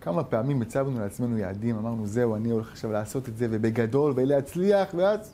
כמה פעמים הצבנו לעצמנו יעדים, אמרנו, זהו, אני הולך עכשיו לעשות את זה, ובגדול, ולהצליח, ואז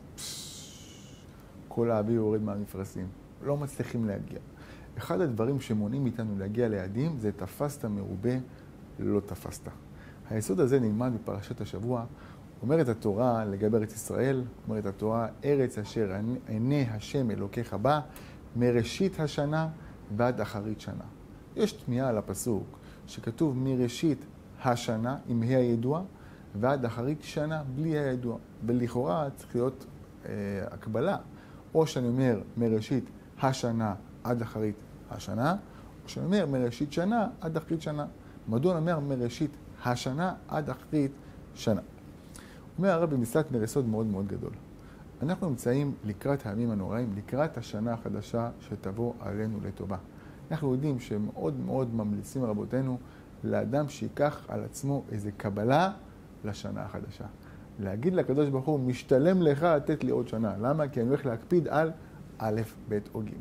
כל האוויר יורד מהמפרשים. לא מצליחים להגיע. אחד הדברים שמונעים איתנו להגיע ליעדים, זה תפסת מרובה, לא תפסת. היסוד הזה נלמד בפרשת השבוע. אומרת התורה לגבי ארץ ישראל, אומרת התורה, ארץ אשר עיני השם אלוקיך בה, מראשית השנה ועד אחרית שנה. יש תמיהה על הפסוק שכתוב מראשית השנה, עם ה' הידוע, ועד אחרית שנה בלי הידוע. ולכאורה צריך להיות הקבלה. או שאני אומר מראשית השנה עד אחרית השנה, או שאני אומר מראשית שנה עד אחרית שנה. מדוע אני אומר מראשית השנה עד אחרית שנה? אומר הרב במסתמר יסוד מאוד מאוד גדול. אנחנו נמצאים לקראת הימים הנוראים, לקראת השנה החדשה שתבוא עלינו לטובה. אנחנו יודעים שמאוד מאוד ממליצים רבותינו לאדם שיקח על עצמו איזו קבלה לשנה החדשה. להגיד לקדוש ברוך הוא, משתלם לך לתת לי עוד שנה. למה? כי אני הולך להקפיד על א', ב' או ג'.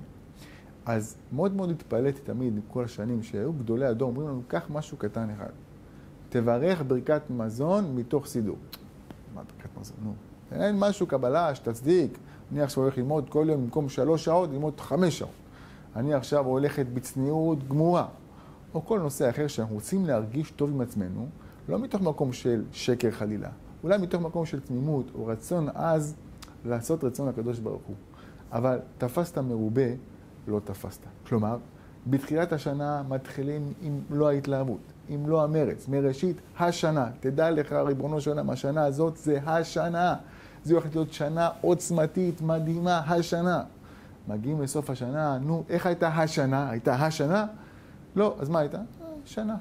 אז מאוד מאוד התפעלתי תמיד כל השנים שהיו גדולי הדור, אומרים לנו, קח משהו קטן אחד. תברך ברכת מזון מתוך סידור. מה ברכת מזון? נו. אין משהו קבלה שתצדיק. אני עכשיו הולך ללמוד כל יום במקום 3 שעות, ללמוד 5 שעות. אני עכשיו הולכת בצניעות גמורה. או כל נושא אחר שאנחנו רוצים להרגיש טוב עם עצמנו, לא מתוך מקום של שקר חלילה. אולי מתוך מקום של תמימות או רצון אז לעשות רצון הקדוש ברוך הוא. אבל תפסת מרובה, לא תפסת. כלומר, בתחילת השנה מתחילים עם לא ההתלהבות, עם לא המרץ, מראשית השנה. תדע לך, ריבונו של עולם, השנה הזאת זה השנה. זה הולכת להיות שנה עוצמתית, מדהימה, השנה. מגיעים לסוף השנה, נו, איך הייתה השנה? הייתה השנה? לא, אז מה הייתה? שנה.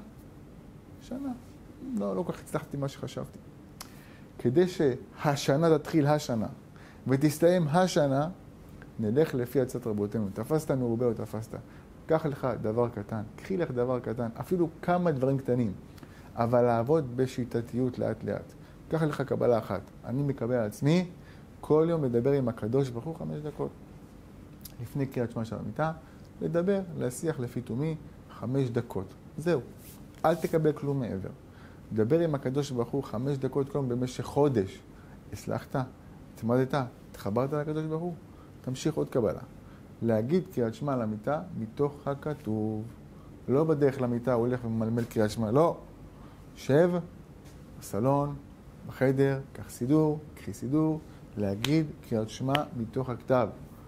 שנה. לא כל כך הצלחתי מה שחשבתי. כדי שהשנה תתחיל השנה, ותסתיים השנה, נלך לפי עצת רבותינו. תפסת מרובה או תפסת. קח לך דבר קטן, קחי לך דבר קטן, אפילו כמה דברים קטנים, אבל לעבוד בשיטתיות לאט לאט. קח לך קבלה אחת. אני מקבל על עצמי, כל יום לדבר עם הקדוש ברוך הוא 5 דקות. לפני קריאת שמע של המיטה, לדבר, להשיח לפי תומי 5 דקות. זהו. אל תקבל כלום מעבר. דבר עם הקדוש ברוך הוא 5 דקות כל יום במשך חודש. הצלחת? התמדת? התחברת לקדוש ברוך הוא? תמשיך עוד קבלה. להגיד קריאת שמע למיטה מתוך הכתוב. לא בדרך למיטה הוא הולך וממלמל קריאת שמע. לא. שב בסלון, בחדר, קח סידור, קחי סידור, להגיד קריאת שמע מתוך הכתב.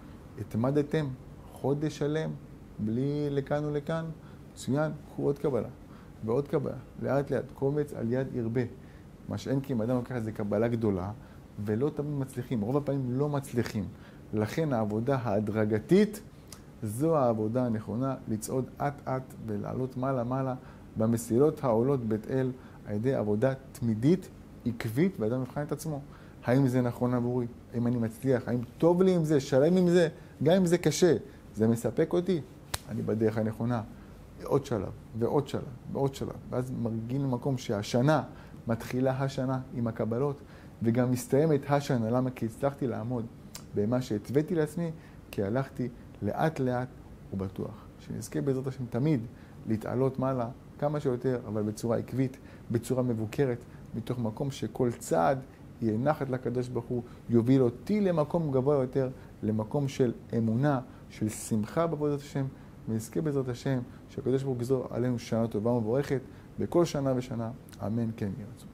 התמדתם חודש שלם, בלי לכאן ולכאן, מצוין, קחו עוד קבלה, ועוד קבלה, לאט לאט, קומץ על יד ירבה. מה שאין כי אם אדם לוקח איזו קבלה גדולה, ולא תמיד מצליחים, רוב הפעמים לא מצליחים. לכן העבודה ההדרגתית, זו העבודה הנכונה, לצעוד אט-אט ולעלות מעלה-מעלה במסילות העולות בית אל, על ידי עבודה תמידית, עקבית, ואדם מבחן את עצמו. האם זה נכון עבורי? האם אני מצליח? האם טוב לי עם זה? שלם עם זה? גם אם זה קשה, זה מספק אותי? אני בדרך הנכונה. עוד שלב, ועוד שלב, ועוד שלב. ואז מרגיעים למקום שהשנה מתחילה השנה עם הקבלות, וגם מסתיימת השנה. למה? כי הצלחתי לעמוד במה שהתוויתי לעצמי, כי הלכתי לאט לאט ובטוח. שנזכה בעזרת השם תמיד להתעלות מעלה כמה שיותר, אבל בצורה עקבית, בצורה מבוקרת, מתוך מקום שכל צעד יהיה נחת לקדוש ברוך הוא, יוביל אותי למקום גבוה יותר, למקום של אמונה, של שמחה בעבודת השם, ונזכה בעזרת השם שהקדוש ברוך הוא יגזור עלינו שנה טובה ומבורכת בכל שנה ושנה. אמן כן יהי רצון.